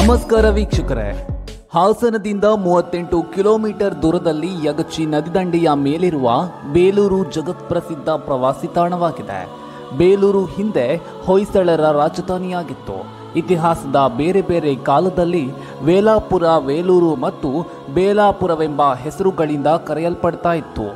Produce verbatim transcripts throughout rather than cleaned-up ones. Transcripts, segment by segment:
ನಮಸ್ಕಾರ ವೀಕ್ಷಕರೇ, ಹಾಸನದಿಂದ ಮೂವತ್ತೆಂಟು ಕಿಲೋಮೀಟರ್ ದೂರದಲ್ಲಿ ಯಗಚಿ ನದಿದಂಡೆಯ ಮೇಲಿರುವ ಬೇಲೂರು ಜಗತ್ಪ್ರಸಿದ್ಧ ಪ್ರವಾಸಿ ತಾಣವಾಗಿದೆ. ಬೇಲೂರು ಹಿಂದೆ ಹೊಯ್ಸಳರ ರಾಜಧಾನಿಯಾಗಿತ್ತು. ಇತಿಹಾಸದ ಬೇರೆ ಬೇರೆ ಕಾಲದಲ್ಲಿ ವೇಲಾಪುರ, ವೇಲೂರು ಮತ್ತು ಬೇಲಾಪುರವೆಂಬ ಹೆಸರುಗಳಿಂದ ಕರೆಯಲ್ಪಡ್ತಾ ಇತ್ತು.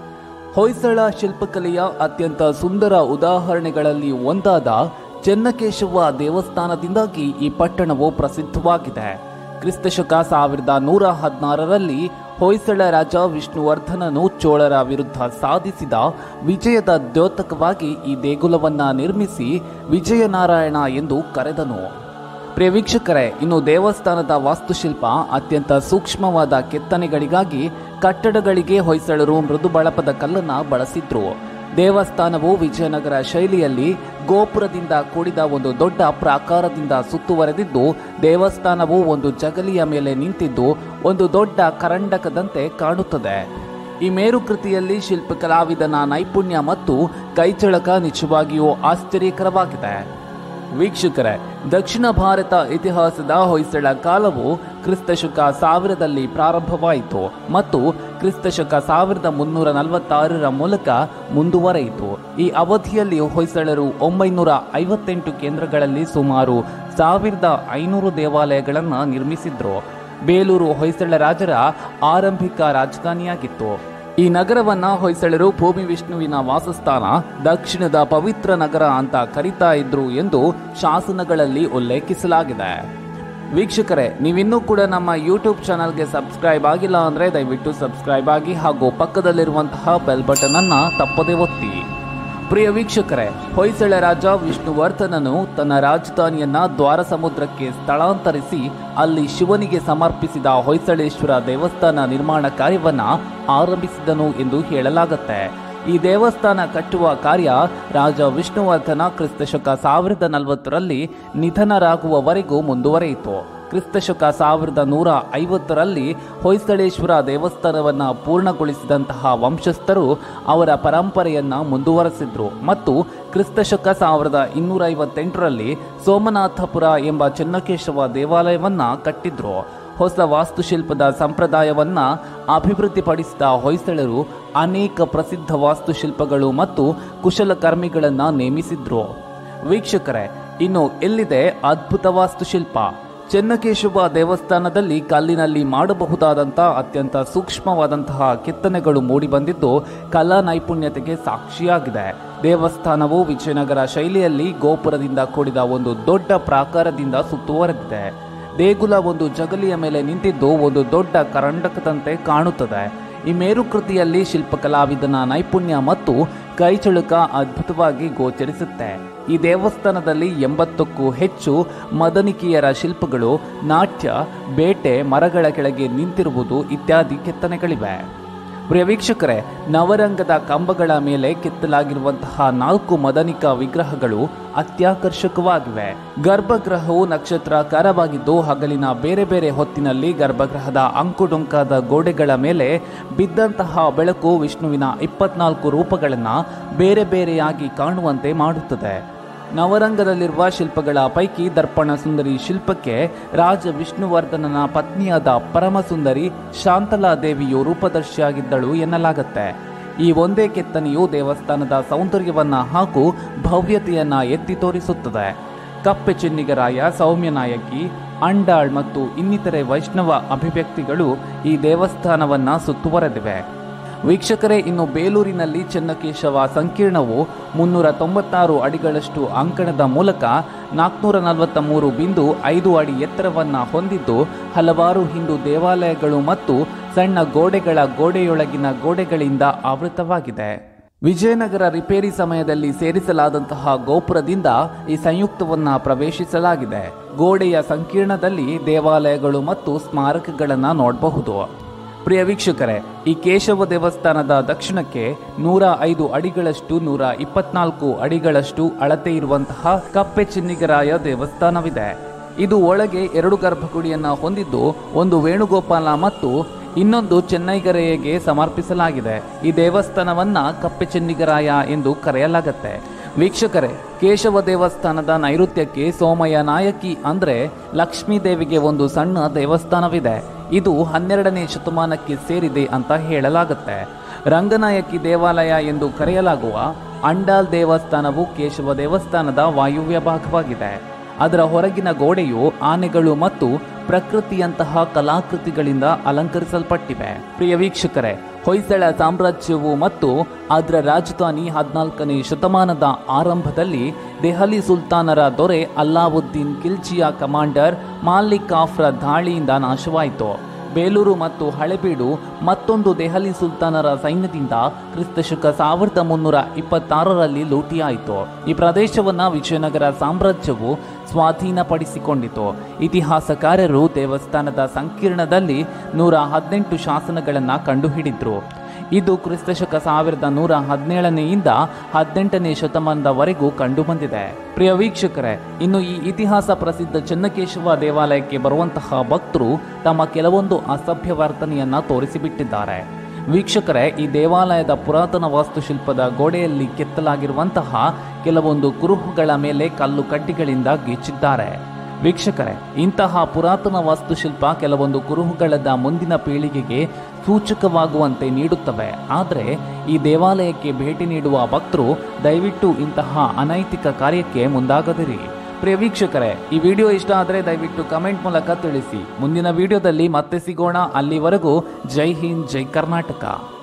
ಹೊಯ್ಸಳ ಶಿಲ್ಪಕಲೆಯ ಅತ್ಯಂತ ಸುಂದರ ಉದಾಹರಣೆಗಳಲ್ಲಿ ಒಂದಾದ ಚೆನ್ನಕೇಶವ ದೇವಸ್ಥಾನದಿಂದಾಗಿ ಈ ಪಟ್ಟಣವು ಪ್ರಸಿದ್ಧವಾಗಿದೆ. ಕ್ರಿಸ್ತಶಕ ಸಾವಿರದ ನೂರ ಹದಿನಾರರಲ್ಲಿ ಹೊಯ್ಸಳ ರಾಜ ವಿಷ್ಣುವರ್ಧನನು ಚೋಳರ ವಿರುದ್ಧ ಸಾಧಿಸಿದ ವಿಜಯದ ದ್ಯೋತಕವಾಗಿ ಈ ದೇಗುಲವನ್ನು ನಿರ್ಮಿಸಿ ವಿಜಯನಾರಾಯಣ ಎಂದು ಕರೆದನು. ಪ್ರಿಯ ವೀಕ್ಷಕರೇ, ಇನ್ನು ದೇವಸ್ಥಾನದ ವಾಸ್ತುಶಿಲ್ಪ ಅತ್ಯಂತ ಸೂಕ್ಷ್ಮವಾದ ಕೆತ್ತನೆಗಳಿಗಾಗಿ ಕಟ್ಟಡಗಳಿಗೆ ಹೊಯ್ಸಳರು ಮೃದು ಬಳಪದ ಕಲ್ಲನ್ನು ಬಳಸಿದ್ರು. ದೇವಸ್ಥಾನವು ವಿಜಯನಗರ ಶೈಲಿಯಲ್ಲಿ ಗೋಪುರದಿಂದ ಕೂಡಿದ ಒಂದು ದೊಡ್ಡ ಪ್ರಾಕಾರದಿಂದ ಸುತ್ತುವರೆದಿದ್ದು, ದೇವಸ್ಥಾನವು ಒಂದು ಜಗಲಿಯ ಮೇಲೆ ನಿಂತಿದ್ದು ಒಂದು ದೊಡ್ಡ ಕರಂಡಕದಂತೆ ಕಾಣುತ್ತದೆ. ಈ ಮೇರುಕೃತಿಯಲ್ಲಿ ಶಿಲ್ಪಕಲಾವಿದನ ನೈಪುಣ್ಯ ಮತ್ತು ಕೈಚಳಕ ನಿಜವಾಗಿಯೂ ಆಶ್ಚರ್ಯಕರವಾಗಿದೆ. ವೀಕ್ಷಕರೇ, ದಕ್ಷಿಣ ಭಾರತ ಇತಿಹಾಸದ ಹೊಯ್ಸಳ ಕಾಲವು ಕ್ರಿಸ್ತಶಕ ಸಾವಿರದಲ್ಲಿ ಪ್ರಾರಂಭವಾಯಿತು ಮತ್ತು ಕ್ರಿಸ್ತಶಕ ಸಾವಿರದ ಮುನ್ನೂರ ನಲವತ್ತಾರರ ಮೂಲಕ ಮುಂದುವರೆಯಿತು. ಈ ಅವಧಿಯಲ್ಲಿ ಹೊಯ್ಸಳರು ಒಂಬೈನೂರ ಐವತ್ತೆಂಟು ಕೇಂದ್ರಗಳಲ್ಲಿ ಸುಮಾರು ಸಾವಿರದ ಐನೂರು ದೇವಾಲಯಗಳನ್ನು ನಿರ್ಮಿಸಿದ್ರು. ಬೇಲೂರು ಹೊಯ್ಸಳ ರಾಜರ ಆರಂಭಿಕ ರಾಜಧಾನಿಯಾಗಿತ್ತು. ಈ ನಗರವನ್ನ ಹೊಯ್ಸಳರು ಭೂಮಿ ವಿಷ್ಣುವಿನ ವಾಸಸ್ಥಾನ, ದಕ್ಷಿಣದ ಪವಿತ್ರ ನಗರ ಅಂತ ಕರೀತಾ ಇದ್ರು ಎಂದು ಶಾಸನಗಳಲ್ಲಿ ಉಲ್ಲೇಖಿಸಲಾಗಿದೆ. ವೀಕ್ಷಕರೇ, ನೀವಿನ್ನೂ ಕೂಡ ನಮ್ಮ ಯೂಟ್ಯೂಬ್ ಚಾನಲ್ಗೆ ಸಬ್ಸ್ಕ್ರೈಬ್ ಆಗಿಲ್ಲ ಅಂದ್ರೆ ದಯವಿಟ್ಟು ಸಬ್ಸ್ಕ್ರೈಬ್ ಆಗಿ ಹಾಗೂ ಪಕ್ಕದಲ್ಲಿರುವಂತಹ ಬೆಲ್ ಬಟನ್ ಅನ್ನ ತಪ್ಪದೇ ಒತ್ತಿ. ಪ್ರಿಯ ವೀಕ್ಷಕರೇ, ಹೊಯ್ಸಳ ರಾಜ ವಿಷ್ಣುವರ್ಧನನು ತನ್ನ ರಾಜಧಾನಿಯನ್ನ ದ್ವಾರ ಸಮುದ್ರಕ್ಕೆ ಸ್ಥಳಾಂತರಿಸಿ ಅಲ್ಲಿ ಶಿವನಿಗೆ ಸಮರ್ಪಿಸಿದ ಹೊಯ್ಸಳೇಶ್ವರ ದೇವಸ್ಥಾನ ನಿರ್ಮಾಣ ಕಾರ್ಯವನ್ನ ಆರಂಭಿಸಿದನು ಎಂದು ಹೇಳಲಾಗುತ್ತೆ. ಈ ದೇವಸ್ಥಾನ ಕಟ್ಟುವ ಕಾರ್ಯ ರಾಜ ವಿಷ್ಣುವರ್ಧನ ಕ್ರಿಸ್ತಶಕ ಸಾವಿರದ ನಲವತ್ತರಲ್ಲಿ ನಿಧನರಾಗುವವರೆಗೂ ಮುಂದುವರೆಯಿತು. ಕ್ರಿಸ್ತಶಕ ಸಾವಿರದ ನೂರ ಐವತ್ತರಲ್ಲಿ ಹೊಯ್ಸಳೇಶ್ವರ ದೇವಸ್ಥಾನವನ್ನು ಪೂರ್ಣಗೊಳಿಸಿದಂತಹ ವಂಶಸ್ಥರು ಅವರ ಪರಂಪರೆಯನ್ನ ಮುಂದುವರೆಸಿದ್ರು ಮತ್ತು ಕ್ರಿಸ್ತಶಕ ಸಾವಿರದ ಇನ್ನೂರ ಐವತ್ತೆಂಟರಲ್ಲಿ ಸೋಮನಾಥಪುರ ಎಂಬ ಚೆನ್ನಕೇಶವ ದೇವಾಲಯವನ್ನ ಕಟ್ಟಿದ್ರು. ಹೊಸ ವಾಸ್ತುಶಿಲ್ಪದ ಸಂಪ್ರದಾಯವನ್ನ ಅಭಿವೃದ್ಧಿಪಡಿಸಿದ ಹೊಯ್ಸಳರು ಅನೇಕ ಪ್ರಸಿದ್ಧ ವಾಸ್ತುಶಿಲ್ಪಗಳು ಮತ್ತು ಕುಶಲಕರ್ಮಿಗಳನ್ನ ನೇಮಿಸಿದ್ರು. ವೀಕ್ಷಕರೇ, ಇನ್ನು ಎಲ್ಲಿದೆ ಅದ್ಭುತ ವಾಸ್ತುಶಿಲ್ಪ? ಚೆನ್ನಕೇಶವ ದೇವಸ್ಥಾನದಲ್ಲಿ ಕಲ್ಲಿನಲ್ಲಿ ಮಾಡಬಹುದಾದಂಥ ಅತ್ಯಂತ ಸೂಕ್ಷ್ಮವಾದಂತಹ ಕೆತ್ತನೆಗಳು ಮೂಡಿಬಂದಿದ್ದು ಕಲಾ ನೈಪುಣ್ಯತೆಗೆ ಸಾಕ್ಷಿಯಾಗಿದೆ. ದೇವಸ್ಥಾನವು ವಿಜಯನಗರ ಶೈಲಿಯಲ್ಲಿ ಗೋಪುರದಿಂದ ಕೂಡಿದ ಒಂದು ದೊಡ್ಡ ಪ್ರಾಕಾರದಿಂದ ಸುತ್ತುವರೆದಿದೆ. ದೇಗುಲ ಒಂದು ಜಗಲಿಯ ಮೇಲೆ ನಿಂತಿದ್ದು ಒಂದು ದೊಡ್ಡ ಕರಂಡಕದಂತೆ ಕಾಣುತ್ತದೆ. ಈ ಮೇರುಕೃತಿಯಲ್ಲಿ ಶಿಲ್ಪಕಲಾವಿದನ ನೈಪುಣ್ಯ ಮತ್ತು ಕೈಚಳಕ ಅದ್ಭುತವಾಗಿ ಗೋಚರಿಸುತ್ತೆ. ಈ ದೇವಸ್ಥಾನದಲ್ಲಿ ಎಂಬತ್ತಕ್ಕೂ ಹೆಚ್ಚು ಮದನಿಕೆಯರ ಶಿಲ್ಪಗಳು, ನಾಟ್ಯ, ಬೇಟೆ, ಮರಗಳ ಕೆಳಗೆ ನಿಂತಿರುವುದು ಇತ್ಯಾದಿ ಕೆತ್ತನೆಗಳಿವೆ. ಪ್ರಿಯ ವೀಕ್ಷಕರೇ, ನವರಂಗದ ಕಂಬಗಳ ಮೇಲೆ ಕೆತ್ತಲಾಗಿರುವಂತಹ ನಾಲ್ಕು ಮದನಿಕ ವಿಗ್ರಹಗಳು ಅತ್ಯಾಕರ್ಷಕವಾಗಿವೆ. ಗರ್ಭಗೃಹವು ನಕ್ಷತ್ರಾಕಾರವಾಗಿದ್ದು ಹಗಲಿನ ಬೇರೆ ಬೇರೆ ಹೊತ್ತಿನಲ್ಲಿ ಗರ್ಭಗೃಹದ ಅಂಕುಡೊಂಕಾದ ಗೋಡೆಗಳ ಮೇಲೆ ಬಿದ್ದಂತಹ ಬೆಳಕು ವಿಷ್ಣುವಿನ ಇಪ್ಪತ್ನಾಲ್ಕು ರೂಪಗಳನ್ನು ಬೇರೆ ಬೇರೆಯಾಗಿ ಕಾಣುವಂತೆ ಮಾಡುತ್ತದೆ. ನವರಂಗದಲ್ಲಿರುವ ಶಿಲ್ಪಗಳ ಪೈಕಿ ದರ್ಪಣ ಸುಂದರಿ ಶಿಲ್ಪಕ್ಕೆ ರಾಜ ವಿಷ್ಣುವರ್ಧನನ ಪತ್ನಿಯಾದ ಪರಮಸುಂದರಿ ಶಾಂತಲಾ ದೇವಿಯು ರೂಪದರ್ಶಿಯಾಗಿದ್ದಳು ಎನ್ನಲಾಗುತ್ತೆ. ಈ ಒಂದೇ ಕೆತ್ತನೆಯು ದೇವಸ್ಥಾನದ ಸೌಂದರ್ಯವನ್ನ ಹಾಗೂ ಭವ್ಯತೆಯನ್ನ ಎತ್ತಿ ತೋರಿಸುತ್ತದೆ. ಕಪ್ಪೆ ಚೆನ್ನಿಗರಾಯ, ಸೌಮ್ಯನಾಯಕಿ, ಅಂಡಾಳ್ ಮತ್ತು ಇನ್ನಿತರೆ ವೈಷ್ಣವ ಅಭಿವ್ಯಕ್ತಿಗಳು ಈ ದೇವಸ್ಥಾನವನ್ನ ಸುತ್ತುವರೆದಿವೆ. ವೀಕ್ಷಕರೇ, ಇನ್ನು ಬೇಲೂರಿನಲ್ಲಿ ಚೆನ್ನಕೇಶವ ಸಂಕೀರ್ಣವು ಮುನ್ನೂರ ತೊಂಬತ್ತಾರು ಅಡಿಗಳಷ್ಟು ಅಂಕಣದ ಮೂಲಕ ನಾಲ್ಕುನೂರ ನಲವತ್ತ ಮೂರು ಬಿಂದು ಐದು ಅಡಿ ಎತ್ತರವನ್ನು ಹೊಂದಿದ್ದು ಹಲವಾರು ಹಿಂದೂ ದೇವಾಲಯಗಳು ಮತ್ತು ಸಣ್ಣ ಗೋಡೆಗಳ ಗೋಡೆಯೊಳಗಿನ ಗೋಡೆಗಳಿಂದ ಆವೃತವಾಗಿದೆ. ವಿಜಯನಗರ ರಿಪೇರಿ ಸಮಯದಲ್ಲಿ ಸೇರಿಸಲಾದಂತಹ ಗೋಪುರದಿಂದ ಈ ಸಂಯುಕ್ತವನ್ನ ಪ್ರವೇಶಿಸಲಾಗಿದೆ. ಗೋಡೆಯ ಸಂಕೀರ್ಣದಲ್ಲಿ ದೇವಾಲಯಗಳು ಮತ್ತು ಸ್ಮಾರಕಗಳನ್ನು ನೋಡಬಹುದು. ಪ್ರಿಯ ವೀಕ್ಷಕರೇ, ಈ ಕೇಶವ ದೇವಸ್ಥಾನದ ದಕ್ಷಿಣಕ್ಕೆ ನೂರ ಐದು ಅಡಿಗಳಷ್ಟು ನೂರ ಇಪ್ಪತ್ನಾಲ್ಕು ಅಡಿಗಳಷ್ಟು ಅಳತೆ ಇರುವಂತಹ ಕಪ್ಪೆ ಚೆನ್ನಿಗರಾಯ ದೇವಸ್ಥಾನವಿದೆ. ಇದು ಒಳಗೆ ಎರಡು ಗರ್ಭಗುಡಿಯನ್ನ ಹೊಂದಿದ್ದು ಒಂದು ವೇಣುಗೋಪಾಲ ಮತ್ತು ಇನ್ನೊಂದು ಚೆನ್ನೈಗರಾಯಗೆ ಸಮರ್ಪಿಸಲಾಗಿದೆ. ಈ ದೇವಸ್ಥಾನವನ್ನ ಕಪ್ಪೆ ಚೆನ್ನಿಗರಾಯ ಎಂದು ಕರೆಯಲಾಗುತ್ತೆ. ವೀಕ್ಷಕರೇ, ಕೇಶವ ದೇವಸ್ಥಾನದ ನೈಋತ್ಯಕ್ಕೆ ಸೋಮಯ್ಯ ನಾಯಕಿ ಅಂದರೆ ಲಕ್ಷ್ಮೀ ದೇವಿಗೆ ಒಂದು ಸಣ್ಣ ದೇವಸ್ಥಾನವಿದೆ. ಇದು ಹನ್ನೆರಡನೇ ಶತಮಾನಕ್ಕೆ ಸೇರಿದೆ ಅಂತ ಹೇಳಲಾಗುತ್ತೆ. ರಂಗನಾಯಕಿ ದೇವಾಲಯ ಎಂದು ಕರೆಯಲಾಗುವ ಅಂಡಾಲ್ ದೇವಸ್ಥಾನವು ಕೇಶವ ದೇವಸ್ಥಾನದ ವಾಯುವ್ಯ ಭಾಗವಾಗಿದೆ. ಅದರ ಹೊರಗಿನ ಗೋಡೆಯು ಆನೆಗಳು ಮತ್ತು ಪ್ರಕೃತಿಯಂತಹ ಕಲಾಕೃತಿಗಳಿಂದ ಅಲಂಕರಿಸಲ್ಪಟ್ಟಿವೆ. ಪ್ರಿಯ ವೀಕ್ಷಕರೇ, ಹೊಯ್ಸಳ ಸಾಮ್ರಾಜ್ಯವು ಮತ್ತು ಅದರ ರಾಜಧಾನಿ ಹದಿನಾಲ್ಕನೇ ಶತಮಾನದ ಆರಂಭದಲ್ಲಿ ದೆಹಲಿ ಸುಲ್ತಾನರ ದೊರೆ ಅಲ್ಲಾವುದ್ದೀನ್ ಖಿಲ್ಜಿಯ ಕಮಾಂಡರ್ ಮಾಲಿಕ್ ಕಾಫ್ರ ದಾಳಿಯಿಂದ ನಾಶವಾಯಿತು. ಬೇಲೂರು ಮತ್ತು ಹಳೆಬೀಡು ಮತ್ತೊಂದು ದೆಹಲಿ ಸುಲ್ತಾನರ ಸೈನ್ಯದಿಂದ ಕ್ರಿಸ್ತಶಕ ಸಾವಿರದ ಮುನ್ನೂರ ಇಪ್ಪತ್ತಾರರಲ್ಲಿ ಲೂಟಿಯಾಯಿತು. ಈ ಪ್ರದೇಶವನ್ನು ವಿಜಯನಗರ ಸಾಮ್ರಾಜ್ಯವು ಸ್ವಾಧೀನಪಡಿಸಿಕೊಂಡಿತು. ಇತಿಹಾಸಕಾರರು ದೇವಸ್ಥಾನದ ಸಂಕೀರ್ಣದಲ್ಲಿ ನೂರ ಹದಿನೆಂಟು ಶಾಸನಗಳನ್ನು ಕಂಡುಹಿಡಿದ್ರು. ಇದು ಕ್ರಿಸ್ತಶಕ ಸಾವಿರದ ನೂರ ಹದಿನೇಳನೆಯಿಂದ ಹದಿನೆಂಟನೇ ಶತಮಾನದವರೆಗೂ ಕಂಡುಬಂದಿದೆ. ಪ್ರಿಯ ವೀಕ್ಷಕರೇ, ಇನ್ನು ಈ ಇತಿಹಾಸ ಪ್ರಸಿದ್ಧ ಚೆನ್ನಕೇಶವ ದೇವಾಲಯಕ್ಕೆ ಬರುವಂತಹ ಭಕ್ತರು ತಮ್ಮ ಕೆಲವೊಂದು ಅಸಭ್ಯ ವರ್ತನೆಯನ್ನ ತೋರಿಸಿಬಿಟ್ಟಿದ್ದಾರೆ. ವೀಕ್ಷಕರೇ, ಈ ದೇವಾಲಯದ ಪುರಾತನ ವಾಸ್ತುಶಿಲ್ಪದ ಗೋಡೆಯಲ್ಲಿ ಕೆತ್ತಲಾಗಿರುವಂತಹ ಕೆಲವೊಂದು ಕುರುಹುಗಳ ಮೇಲೆ ಕಲ್ಲು ಕಡ್ಡಿಗಳಿಂದ ಗೀಚಿದ್ದಾರೆ. ವೀಕ್ಷಕರೇ, ಇಂತಹ ಪುರಾತನ ವಾಸ್ತುಶಿಲ್ಪ ಕೆಲವೊಂದು ಕುರುಹುಗಳದ ಮುಂದಿನ ಪೀಳಿಗೆಗೆ ಸೂಚಕವಾಗುವಂತೆ ನೀಡುತ್ತವೆ. ಆದರೆ ಈ ದೇವಾಲಯಕ್ಕೆ ಭೇಟಿ ನೀಡುವ ಭಕ್ತರು ದಯವಿಟ್ಟು ಇಂತಹ ಅನೈತಿಕ ಕಾರ್ಯಕ್ಕೆ ಮುಂದಾಗದಿರಿ. ಪ್ರಿಯ ವೀಕ್ಷಕರೇ, ಈ ವಿಡಿಯೋ ಇಷ್ಟ ಆದರೆ ದಯವಿಟ್ಟು ಕಮೆಂಟ್ ಮೂಲಕ ತಿಳಿಸಿ. ಮುಂದಿನ ವಿಡಿಯೋದಲ್ಲಿ ಮತ್ತೆ ಸಿಗೋಣ. ಅಲ್ಲಿವರೆಗೂ ಜೈ ಹಿಂದ್, ಜೈ ಕರ್ನಾಟಕ.